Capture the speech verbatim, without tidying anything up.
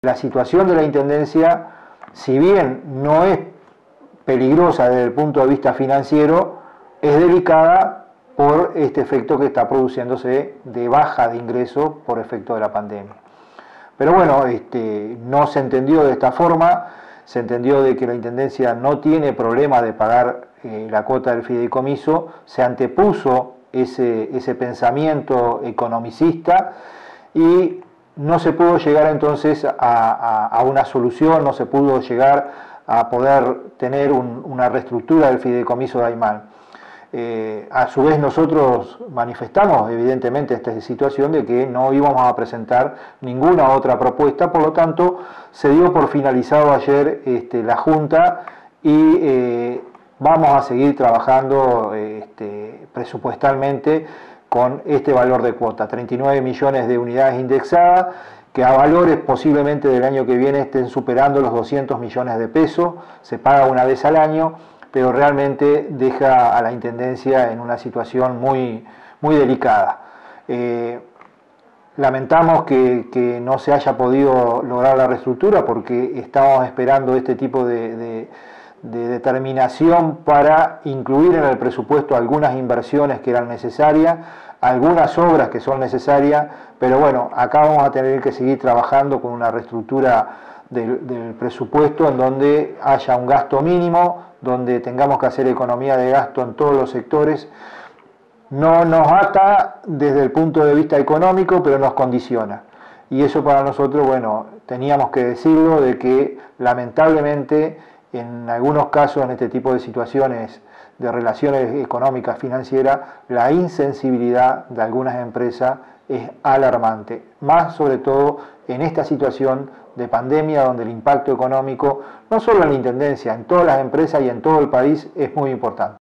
La situación de la Intendencia, si bien no es peligrosa desde el punto de vista financiero, es delicada por este efecto que está produciéndose de baja de ingresos por efecto de la pandemia. Pero bueno, este, no se entendió de esta forma, se entendió de que la Intendencia no tiene problema de pagar eh, la cuota del fideicomiso, se antepuso ese, ese pensamiento economicista y no se pudo llegar entonces a, a, a una solución, no se pudo llegar a poder tener un, una reestructura del fideicomiso de Aymán. Eh, a su vez nosotros manifestamos evidentemente esta situación de que no íbamos a presentar ninguna otra propuesta, por lo tanto se dio por finalizado ayer este, la Junta y eh, vamos a seguir trabajando este, presupuestalmente con este valor de cuota, treinta y nueve millones de unidades indexadas, que a valores posiblemente del año que viene estén superando los doscientos millones de pesos, se paga una vez al año, pero realmente deja a la Intendencia en una situación muy, muy delicada. Eh, lamentamos que, que no se haya podido lograr la reestructura porque estábamos esperando este tipo de, de, de determinación para incluir en el presupuesto algunas inversiones que eran necesarias, algunas obras que son necesarias, pero bueno, acá vamos a tener que seguir trabajando con una reestructura del, del presupuesto en donde haya un gasto mínimo, donde tengamos que hacer economía de gasto en todos los sectores. No nos ata desde el punto de vista económico, pero nos condiciona. Y eso para nosotros, bueno, teníamos que decirlo de que lamentablemente en algunos casos, en este tipo de situaciones de relaciones económicas, financieras, la insensibilidad de algunas empresas es alarmante, más sobre todo en esta situación de pandemia donde el impacto económico, no solo en la Intendencia, en todas las empresas y en todo el país es muy importante.